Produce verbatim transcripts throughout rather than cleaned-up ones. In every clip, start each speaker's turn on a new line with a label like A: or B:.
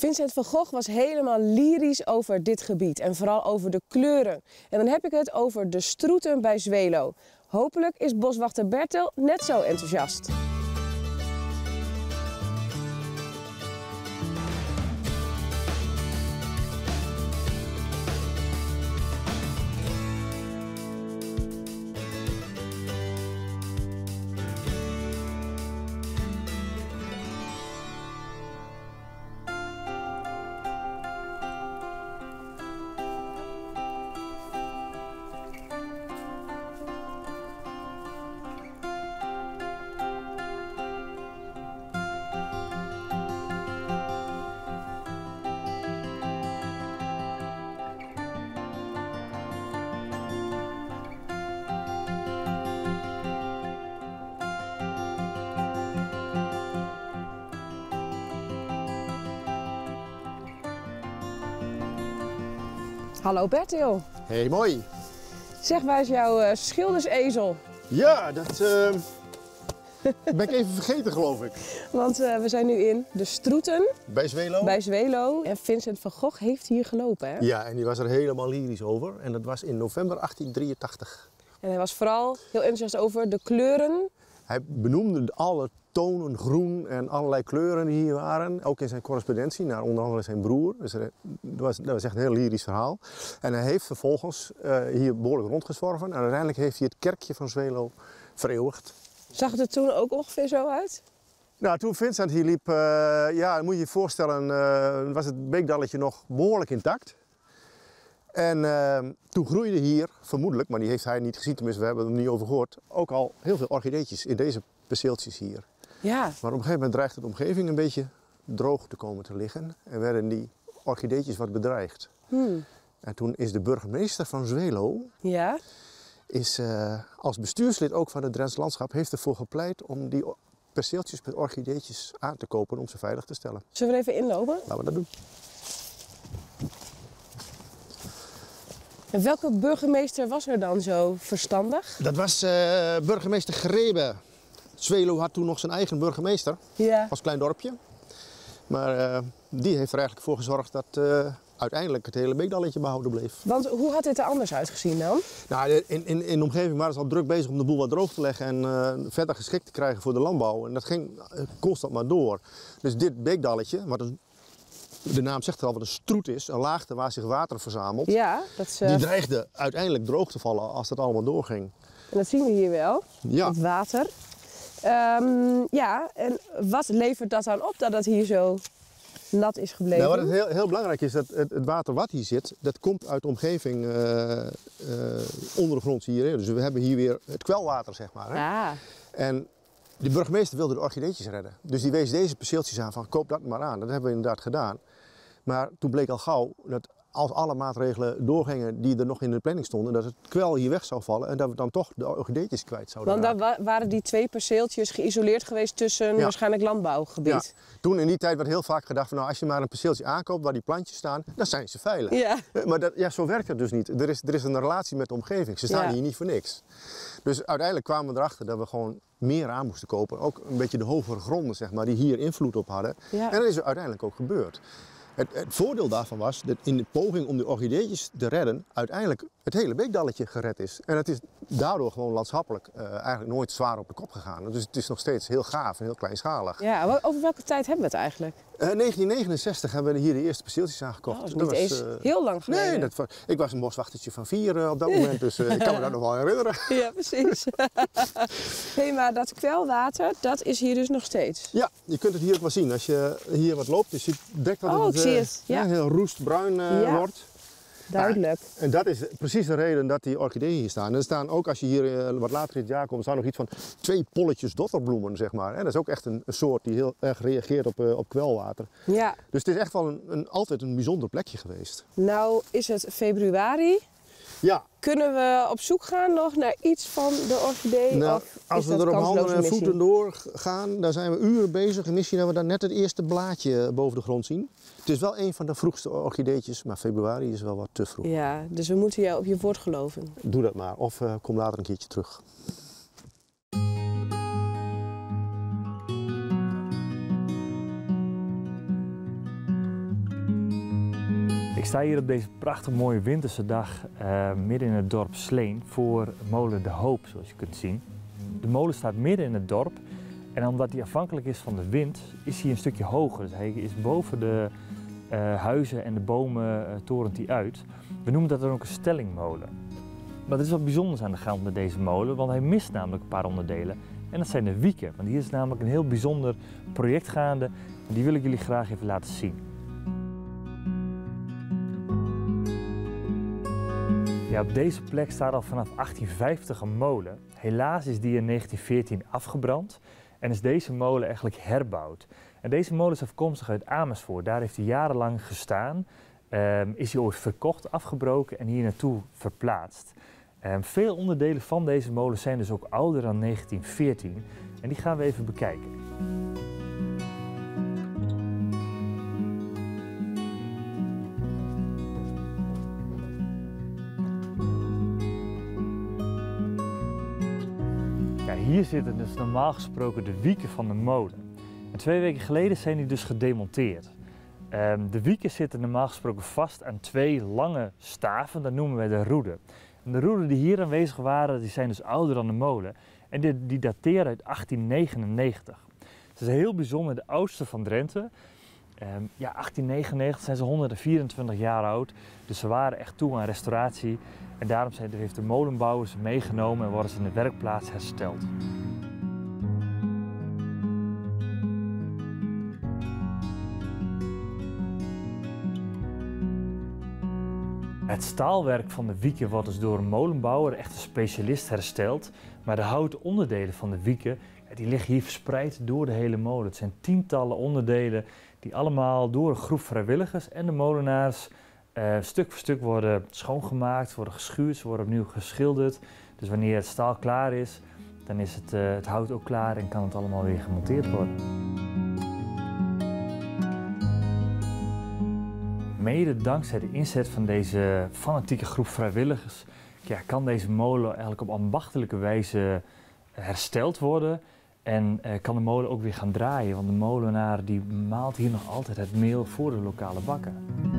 A: Vincent van Gogh was helemaal lyrisch over dit gebied en vooral over de kleuren. En dan heb ik het over de stroeten bij Zweelo. Hopelijk is boswachter Bertil net zo enthousiast. Hallo Bertil.
B: Hey, mooi.
A: Zeg, waar is jouw uh, schildersezel?
B: Ja, dat uh, ben ik even vergeten, geloof ik.
A: Want uh, we zijn nu in de Stroeten.
B: Bij Zweelo.
A: Bij Zweelo. En Vincent van Gogh heeft hier gelopen, hè?
B: Ja, en die was er helemaal lyrisch over. En dat was in november achttien drieëntachtig.
A: En hij was vooral heel enthousiast over de kleuren.
B: Hij benoemde alle tonen groen en allerlei kleuren die hier waren. Ook in zijn correspondentie naar onder andere zijn broer. Dus dat was, dat was echt een heel lyrisch verhaal. En hij heeft vervolgens uh, hier behoorlijk rondgezworven. En uiteindelijk heeft hij het kerkje van Zweelo vereeuwigd.
A: Zag het er toen ook ongeveer zo uit?
B: Nou, toen Vincent hier liep, uh, ja, moet je je voorstellen, uh, was het beekdalletje nog behoorlijk intact. En uh, toen groeide hier, vermoedelijk, maar die heeft hij niet gezien, tenminste we hebben er niet over gehoord, ook al heel veel orchideetjes in deze perceeltjes hier.
A: Ja.
B: Maar op een gegeven moment dreigde de omgeving een beetje droog te komen te liggen en werden die orchideetjes wat bedreigd.
A: Hmm.
B: En toen is de burgemeester van Zweelo,
A: Ja.
B: is, uh, als bestuurslid ook van het Drents Landschap, heeft ervoor gepleit om die perceeltjes met orchideetjes aan te kopen om ze veilig te stellen.
A: Zullen we er even inlopen?
B: Laten we dat doen.
A: En welke burgemeester was er dan zo verstandig?
B: Dat was uh, burgemeester Grebe. Zweelo had toen nog zijn eigen burgemeester,
A: Ja.
B: als klein dorpje. Maar uh, die heeft er eigenlijk voor gezorgd dat uh, uiteindelijk het hele beekdalletje behouden bleef.
A: Want hoe had dit er anders uitgezien dan?
B: Nou, in, in, in de omgeving waren ze al druk bezig om de boel wat droog te leggen en uh, verder geschikt te krijgen voor de landbouw. En dat ging uh, constant maar door. Dus dit beekdalletje, wat een, de naam zegt er al, wat een stroet is, een laagte waar zich water verzamelt,
A: Ja, dat is, uh...
B: die dreigde uiteindelijk droog te vallen als dat allemaal doorging.
A: En dat zien we hier wel,
B: Ja.
A: het water. Um, ja, en wat levert dat dan op dat het hier zo nat is gebleven?
B: Nou, wat het heel, heel belangrijk is, dat het, het water wat hier zit, dat komt uit de omgeving uh, uh, ondergronds hier. Hè. Dus we hebben hier weer het kwelwater, zeg maar. Hè.
A: Ja.
B: En de burgemeester wilde de orchideetjes redden. Dus die wees deze perceeltjes aan van koop dat maar aan. Dat hebben we inderdaad gedaan. Maar toen bleek al gauw dat als alle maatregelen doorgingen die er nog in de planning stonden, dat het kwel hier weg zou vallen en dat we dan toch de orchideetjes kwijt zouden
A: Want
B: raken.
A: dan wa waren die twee perceeltjes geïsoleerd geweest tussen
B: Ja.
A: waarschijnlijk landbouwgebied.
B: Ja. Toen in die tijd werd heel vaak gedacht van nou, als je maar een perceeltje aankoopt waar die plantjes staan, dan zijn ze veilig.
A: Ja.
B: Maar dat, ja, zo werkt het dus niet. Er is, er is een relatie met de omgeving. Ze staan
A: Ja.
B: hier niet voor niks. Dus uiteindelijk kwamen we erachter dat we gewoon meer aan moesten kopen. Ook een beetje de hogere gronden, zeg maar, die hier invloed op hadden.
A: Ja.
B: En dat is er uiteindelijk ook gebeurd. Het, het voordeel daarvan was dat in de poging om de orchideetjes te redden, uiteindelijk het hele beekdalletje gered is. En het is daardoor gewoon landschappelijk uh, eigenlijk nooit zwaar op de kop gegaan. Dus het is nog steeds heel gaaf en heel kleinschalig.
A: Ja, over welke tijd hebben we het eigenlijk?
B: Uh, negentien negenenzestig hebben we hier de eerste perceeltjes aangekocht.
A: Oh, dat is niet eens
B: uh,
A: heel lang geleden.
B: Nee, dat, ik was een boswachtertje van vier uh, op dat moment, dus uh, ik kan me dat nog wel herinneren.
A: Ja, precies. Hey, maar dat kwelwater, dat is hier dus nog steeds?
B: Ja, je kunt het hier ook wel zien. Als je hier wat loopt, je ziet direct dat
A: Oh,
B: het
A: ik zie het. Ja.
B: uh, heel roestbruin uh,
A: Ja.
B: wordt.
A: Duidelijk.
B: Ja, en dat is precies de reden dat die orchideeën hier staan. En er staan ook, als je hier uh, wat later in het jaar komt, staan nog iets van twee polletjes dotterbloemen, zeg maar. En dat is ook echt een, een soort die heel erg reageert op, uh, op kwelwater.
A: Ja.
B: Dus het is echt wel een, een, altijd een bijzonder plekje geweest.
A: Nou is het februari.
B: Ja.
A: Kunnen we op zoek gaan nog naar iets van de orchidee?
B: Nou,
A: of
B: als
A: is
B: we
A: dat
B: er op handen
A: kansloze
B: en
A: missie?
B: voeten doorgaan, dan zijn we uren bezig. En misschien dat we dan net het eerste blaadje boven de grond zien. Het is wel een van de vroegste orchideetjes, maar februari is wel wat te vroeg.
A: Ja, dus we moeten jou op je woord geloven.
B: Doe dat maar, of uh, kom later een keertje terug.
C: Ik sta hier op deze prachtig mooie winterse dag uh, midden in het dorp Sleen voor molen De Hoop, zoals je kunt zien. De molen staat midden in het dorp en omdat hij afhankelijk is van de wind is hij een stukje hoger. Dus hij is boven de uh, huizen en de bomen uh, torent hij uit. We noemen dat dan ook een stellingmolen. Maar er is wat bijzonders aan de hand met deze molen, want hij mist namelijk een paar onderdelen. En dat zijn de wieken, want hier is namelijk een heel bijzonder project gaande en die wil ik jullie graag even laten zien. Ja, op deze plek staat al vanaf achttien vijftig een molen. Helaas is die in negentien veertien afgebrand en is deze molen eigenlijk herbouwd. En deze molen is afkomstig uit Amersfoort. Daar heeft hij jarenlang gestaan. Um, is hij ooit verkocht, afgebroken en hier naartoe verplaatst. Um, veel onderdelen van deze molen zijn dus ook ouder dan negentien veertien en die gaan we even bekijken. Ja, hier zitten dus normaal gesproken de wieken van de molen. En twee weken geleden zijn die dus gedemonteerd. Um, de wieken zitten normaal gesproken vast aan twee lange staven, dat noemen wij de roeden. En de roeden die hier aanwezig waren, die zijn dus ouder dan de molen. En die, die dateren uit achttien negenennegentig. Het is heel bijzonder, de oudste van Drenthe. Um, ja, achttien negenennegentig zijn ze honderdvierentwintig jaar oud. Dus ze waren echt toe aan restauratie. En daarom zijn, heeft de molenbouwer ze meegenomen en worden ze in de werkplaats hersteld. Het staalwerk van de wieken wordt dus door een molenbouwer, echt een specialist, hersteld. Maar de houten onderdelen van de wieken, die liggen hier verspreid door de hele molen. Het zijn tientallen onderdelen die allemaal door een groep vrijwilligers en de molenaars uh, stuk voor stuk worden schoongemaakt, worden geschuurd, ze worden opnieuw geschilderd. Dus wanneer het staal klaar is, dan is het, uh, het hout ook klaar en kan het allemaal weer gemonteerd worden. Mede dankzij de inzet van deze fanatieke groep vrijwilligers ja, kan deze molen eigenlijk op ambachtelijke wijze hersteld worden. En eh, kan de molen ook weer gaan draaien, want de molenaar die maalt hier nog altijd het meel voor de lokale bakker.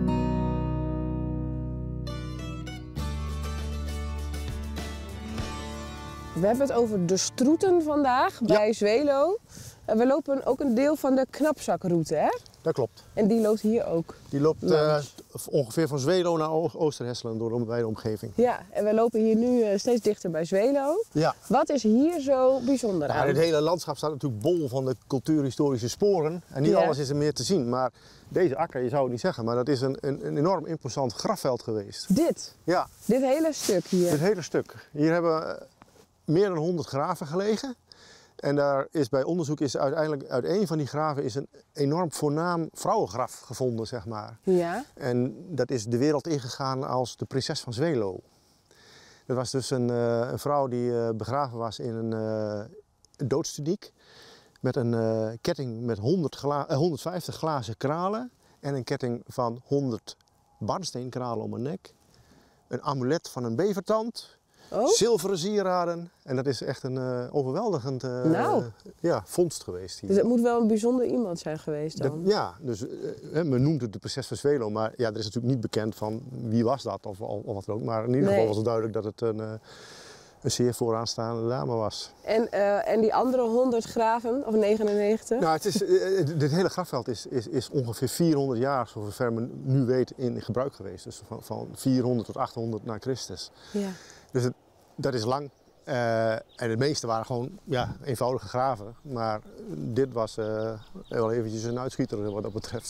A: We hebben het over de Stroeten vandaag bij ja. Zwelo. En we lopen ook een deel van de knapzakroute, hè?
B: Dat klopt.
A: En die loopt hier ook?
B: Die loopt uh, ongeveer van Zwelo naar Oosterhesselen door de wijde omgeving.
A: Ja, en we lopen hier nu uh, steeds dichter bij Zwelo.
B: Ja.
A: Wat is hier zo bijzonder aan?
B: Ja, het hele landschap staat natuurlijk bol van de cultuurhistorische sporen. En niet ja. alles is er meer te zien. Maar deze akker, je zou het niet zeggen, maar dat is een, een, een enorm imposant grafveld geweest.
A: Dit?
B: Ja.
A: Dit hele stuk hier?
B: Dit hele stuk. Hier hebben meer dan honderd graven gelegen. En daar is bij onderzoek is uiteindelijk uit een van die graven is een enorm voornaam vrouwengraf gevonden, zeg maar.
A: Ja.
B: En dat is de wereld ingegaan als de prinses van Zwelo. Dat was dus een, uh, een vrouw die uh, begraven was in een uh, doodstuniek. Met een uh, ketting met honderd gla- uh, honderdvijftig glazen kralen. En een ketting van honderd barnsteenkralen om haar nek. Een amulet van een bevertand. Oh? Zilveren sieraden. En dat is echt een uh, overweldigend uh,
A: nou.
B: ja, vondst geweest hier.
A: Dus het moet wel een bijzonder iemand zijn geweest dan?
B: Dat, ja, dus uh, men noemt het de prinses van Zwelo, maar ja, er is natuurlijk niet bekend van wie was dat of, of, of wat dan ook. Maar in ieder nee. geval was het duidelijk dat het een, uh, een zeer vooraanstaande dame was.
A: En, uh, en die andere honderd graven, of negenennegentig?
B: Nou, het is, uh, dit hele grafveld is, is, is ongeveer vierhonderd jaar, zover men nu weet, in gebruik geweest. Dus van, van vierhonderd tot achthonderd na Christus. Ja. Dus het, dat is lang. Uh, en de meeste waren gewoon ja, eenvoudige graven. Maar dit was uh, wel eventjes een uitschieter wat dat betreft.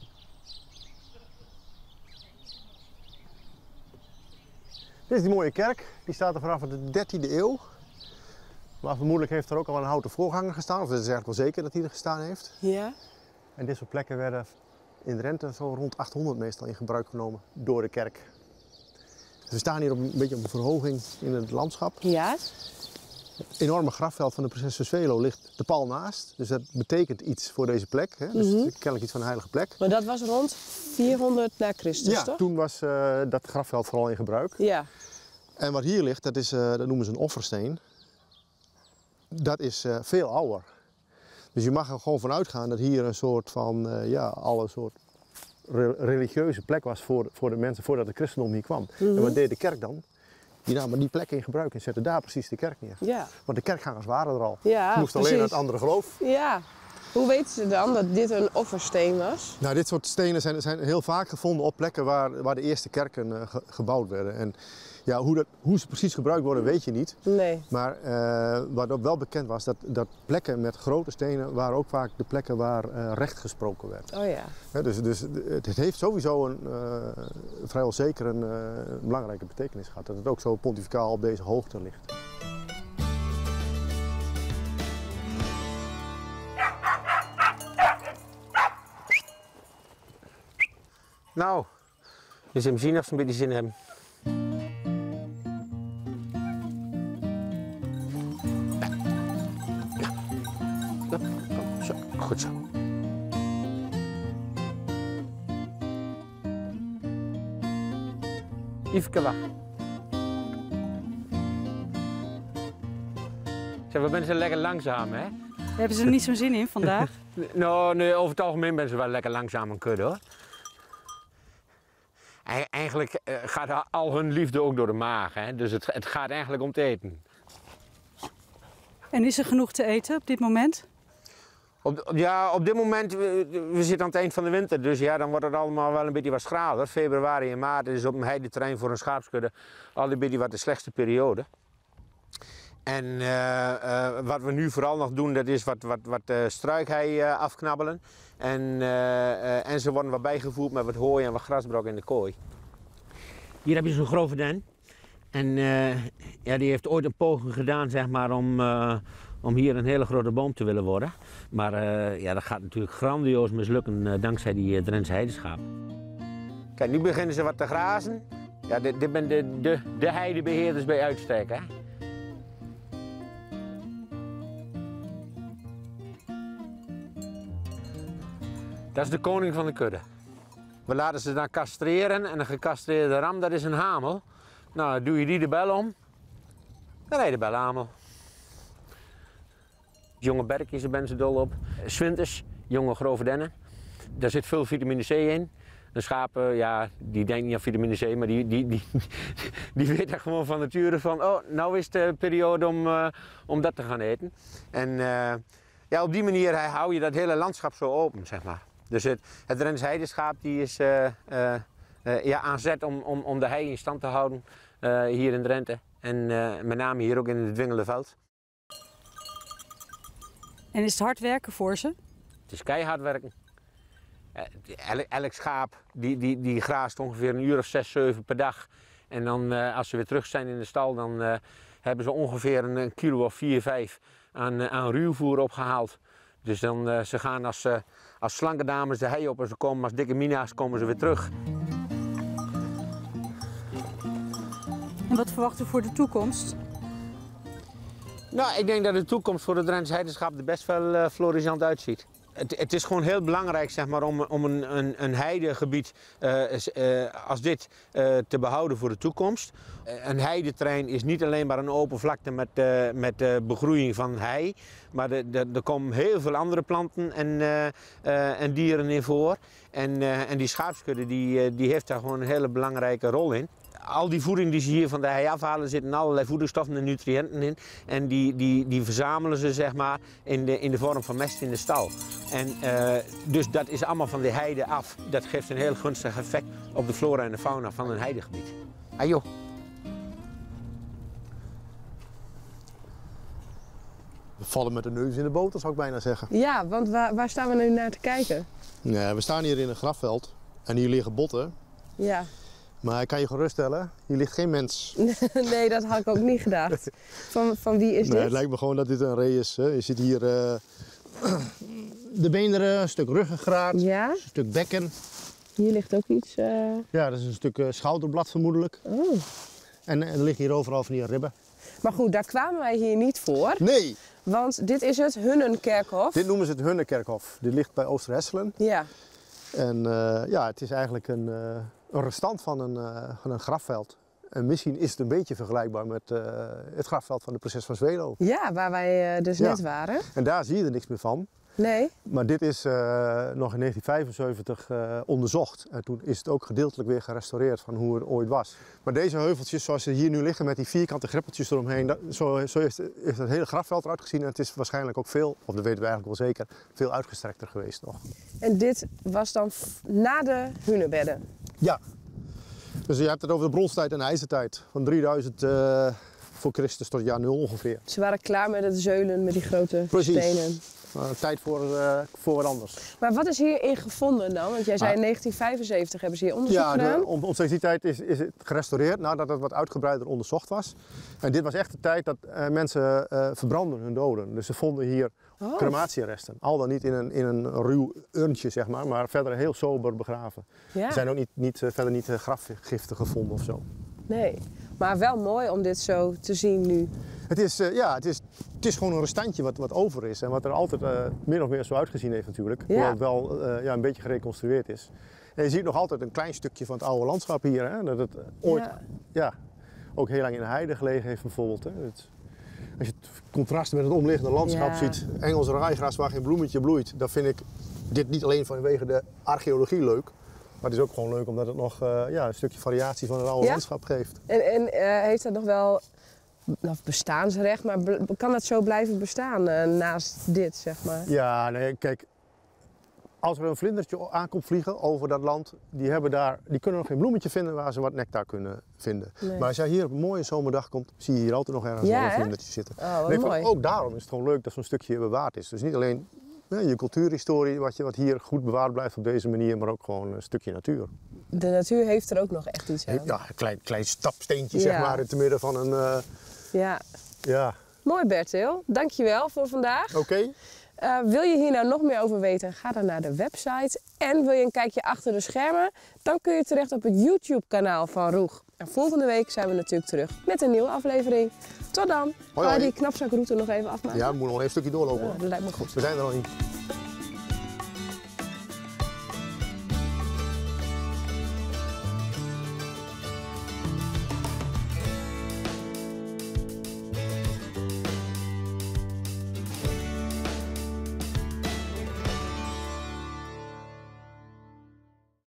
B: Dit is die mooie kerk. Die staat er vanaf de dertiende eeuw. Maar vermoedelijk heeft er ook al een houten voorganger gestaan. Of het is eigenlijk wel zeker dat hij er gestaan heeft.
A: Ja.
B: En dit soort plekken werden in Drenthe zo rond achthonderd meestal in gebruik genomen door de kerk. We staan hier op een beetje op een verhoging in het landschap.
A: Ja.
B: Het enorme grafveld van de prinses van Zwelo ligt er pal naast. Dus dat betekent iets voor deze plek. Hè? Dus mm-hmm. kennelijk iets van een heilige plek.
A: Maar dat was rond vierhonderd na Christus,
B: ja,
A: toch?
B: Toen was uh, dat grafveld vooral in gebruik.
A: Ja.
B: En wat hier ligt, dat, is, uh, dat noemen ze een offersteen. Dat is uh, veel ouder. Dus je mag er gewoon van uitgaan dat hier een soort van, uh, ja, alle soort re religieuze plek was voor, voor de mensen voordat het christendom hier kwam.
A: Mm-hmm.
B: En wat deed de kerk dan? Die namen die plek in gebruik en zetten daar precies de kerk neer.
A: Ja.
B: Want de kerkgangers waren er al.
A: Ja,
B: Ze moesten alleen
A: precies.
B: naar het andere geloof.
A: Ja. Hoe weten ze dan dat dit een offersteen was?
B: Nou, dit soort stenen zijn, zijn heel vaak gevonden op plekken waar, waar de eerste kerken uh, ge, gebouwd werden. En ja, hoe, dat, hoe ze precies gebruikt worden, weet je niet.
A: Nee.
B: Maar uh, wat wel bekend was, dat, dat plekken met grote stenen waren ook vaak de plekken waar uh, recht gesproken werd.
A: Oh ja.
B: He, dus, dus het, het heeft sowieso een uh, vrijwel zeker een uh, belangrijke betekenis gehad. Dat het ook zo pontificaal op deze hoogte ligt.
D: Nou, dus hem zien of ze een beetje zin hebben. Ja. Ja. Ja. Zo. Goed zo. Yveske, wacht. Zeg, we zijn ze lekker langzaam, hè?
E: Hebben ze er niet zo'n zin in vandaag?
D: Nou, nee, over het algemeen ben ze wel lekker langzaam een kudde, hoor. Eigenlijk uh, gaat al hun liefde ook door de maag, hè? Dus het, het gaat eigenlijk om te eten.
E: En is er genoeg te eten op dit moment?
D: Op, op, ja, op dit moment, we, we zitten aan het eind van de winter, dus ja, dan wordt het allemaal wel een beetje wat schraler. Februari en maart is op een heideterrein voor een schaapskudde al een beetje wat de slechtste periode. En uh, uh, wat we nu vooral nog doen, dat is wat, wat, wat uh, struikhei uh, afknabbelen. En, uh, uh, en ze worden wat bijgevoerd met wat hooi en wat grasbrok in de kooi. Hier heb je zo'n grove den. En uh, ja, die heeft ooit een poging gedaan, zeg maar, om, uh, om hier een hele grote boom te willen worden. Maar uh, ja, dat gaat natuurlijk grandioos mislukken uh, dankzij die uh, Drentse heideschaap. Kijk, nu beginnen ze wat te grazen. Ja, dit, dit zijn de, de, de heidebeheerders bij uitstek, hè. Dat is de koning van de kudde. We laten ze dan castreren en een gecastreerde ram, dat is een hamel. Nou, doe je die de bel om, dan rijdt de bel hamel. Jonge berkjes, daar ben ze dol op. 's Winters, jonge grove dennen. Daar zit veel vitamine C in. De schapen, ja, die denken niet aan vitamine C, maar die, die, die, die weten gewoon van nature van, oh, nou is de periode om, uh, om dat te gaan eten. En uh, ja, op die manier hou je dat hele landschap zo open, zeg maar. Dus het, het Drentse heideschaap die is uh, uh, uh, ja, aan zet om, om, om de hei in stand te houden uh, hier in Drenthe. En uh, met name hier ook in het Dwingelenveld.
E: En is het hard werken voor ze?
D: Het is keihard werken. Uh, elk, elk schaap die, die, die graast ongeveer een uur of zes, zeven per dag. En dan uh, als ze weer terug zijn in de stal, dan uh, hebben ze ongeveer een, een kilo of vier, vijf aan, uh, aan ruwvoer opgehaald. Dus dan, uh, ze gaan als, uh, als slanke dames de hei op en ze komen als dikke mina's komen ze weer terug.
E: En wat verwacht u voor de toekomst?
D: Nou, ik denk dat de toekomst voor het Drentse heideschaap er best wel uh, florissant uitziet. Het, het is gewoon heel belangrijk, zeg maar, om, om een, een, een heidegebied uh, uh, als dit uh, te behouden voor de toekomst. Uh, een heideterrein is niet alleen maar een open vlakte met, uh, met uh, begroeiing van hei, maar de, de, er komen heel veel andere planten en, uh, uh, en dieren in voor. En, uh, en die schaapskudde die, uh, die heeft daar gewoon een hele belangrijke rol in. Al die voeding die ze hier van de hei afhalen, zitten allerlei voedingsstoffen en nutriënten in. En die, die, die verzamelen ze, zeg maar, in de, in de vorm van mest in de stal. En uh, dus dat is allemaal van de heide af. Dat geeft een heel gunstig effect op de flora en de fauna van een heidegebied. Ah joh.
B: We vallen met de neus in de boter, zou ik bijna zeggen.
A: Ja, want waar, waar staan we nu naar te kijken?
B: Ja, we staan hier in een grafveld en hier liggen botten.
A: Ja.
B: Maar ik kan je geruststellen, hier ligt geen mens.
A: Nee, dat had ik ook niet gedacht. Van, van wie is
B: Nee,
A: dit?
B: het lijkt me gewoon dat dit een ree is. Hè. Je ziet hier uh, de beenderen, een stuk ruggengraat,
A: Ja,
B: een stuk bekken.
A: hier ligt ook iets. Uh...
B: Ja, dat is een stuk uh, schouderblad vermoedelijk.
A: Oh.
B: En, en er liggen hier overal van die ribben.
A: Maar goed, daar kwamen wij hier niet voor.
B: Nee,
A: Want dit is het Hunnenkerkhof.
B: dit noemen ze het Hunnekerkhof. Dit ligt bij Oosterhesselen.
A: Ja.
B: En uh, ja, het is eigenlijk een, uh, een restant van een, uh, van een grafveld. En misschien is het een beetje vergelijkbaar met uh, het grafveld van de prinses van Zwelo.
A: Ja, waar wij uh, dus
B: Ja.
A: net waren.
B: En daar zie je er niks meer van.
A: Nee?
B: Maar dit is uh, nog in negentien vijfenzeventig uh, onderzocht. En toen is het ook gedeeltelijk weer gerestaureerd van hoe het ooit was. Maar deze heuveltjes zoals ze hier nu liggen met die vierkante greppeltjes eromheen, dat, zo, zo is, is het hele grafveld eruit gezien. En het is waarschijnlijk ook veel, of dat weten we eigenlijk wel zeker, veel uitgestrekter geweest nog.
A: En dit was dan na de hunebedden?
B: Ja. Dus je hebt het over de bronstijd en de ijzertijd. Van drieduizend uh, voor Christus tot jaar nul ongeveer.
A: Ze waren klaar met het zeulen met die grote
B: Precies.
A: stenen.
B: Uh, tijd voor, uh, voor wat anders.
A: Maar wat is hierin gevonden dan? Want jij zei
B: Ah.
A: in negentien vijfenzeventig hebben ze hier onderzoek
B: Ja,
A: gedaan.
B: de, om, omstreeks die tijd is, is het gerestaureerd nadat het wat uitgebreider onderzocht was. En dit was echt de tijd dat uh, mensen uh, verbranden hun doden. Dus ze vonden hier
A: Oh.
B: crematieresten. Al dan niet in een, in een ruw urntje, zeg maar, maar verder heel sober begraven.
A: Ja.
B: Er zijn ook niet, niet, uh, verder niet uh, grafgiften gevonden of zo.
A: Nee, maar wel mooi om dit zo te zien nu.
B: Het is, uh, ja, het is, het is gewoon een restantje wat, wat over is en wat er altijd uh, min of meer zo uitgezien heeft natuurlijk.
A: Ja.
B: Hoewel het wel uh, ja, een beetje gereconstrueerd is. En je ziet nog altijd een klein stukje van het oude landschap hier. Hè? Dat het ooit
A: Ja.
B: ja, ook heel lang in de heide gelegen heeft bijvoorbeeld. Hè? Het, als je het contrast met het omliggende landschap
A: Ja.
B: ziet, Engels raaigras waar geen bloemetje bloeit, dan vind ik dit niet alleen vanwege de archeologie leuk. Maar het is ook gewoon leuk omdat het nog uh, ja, een stukje variatie van het oude
A: Ja.
B: landschap geeft.
A: En, en uh, heeft dat nog wel nou, bestaansrecht, maar bl- kan dat zo blijven bestaan uh, naast dit, zeg maar?
B: Ja, nee, kijk, als er een vlindertje aankomt vliegen over dat land, die, hebben daar, die kunnen nog geen bloemetje vinden waar ze wat nectar kunnen vinden.
A: Nee.
B: Maar als jij hier op een mooie zomerdag komt, zie je hier altijd nog ergens
A: Ja,
B: wel een
A: hè?
B: vlindertje zitten.
A: Oh, wat
B: En ik vind
A: mooi.
B: ook daarom is het gewoon leuk dat zo'n stukje bewaard is. Dus niet alleen hè, je cultuurhistorie, wat, je, wat hier goed bewaard blijft op deze manier, maar ook gewoon een stukje natuur.
A: De natuur heeft er ook nog echt iets aan.
B: Ja, een klein, klein stapsteentje
A: Ja.
B: zeg maar in te midden van een, uh,
A: Ja.
B: ja,
A: Mooi Bertil, dankjewel voor vandaag.
B: oké.
A: Uh, wil je hier nou nog meer over weten, ga dan naar de website. En wil je een kijkje achter de schermen, dan kun je terecht op het YouTube kanaal van Roeg. En volgende week zijn we natuurlijk terug met een nieuwe aflevering. Tot dan.
B: Hoi,
A: Ga je
B: hoi.
A: die knapzakroute nog even afmaken?
B: Ja, we moeten nog even een stukje doorlopen.
A: Ja,
B: hoor.
A: dat lijkt me goed.
B: We zijn er nog niet.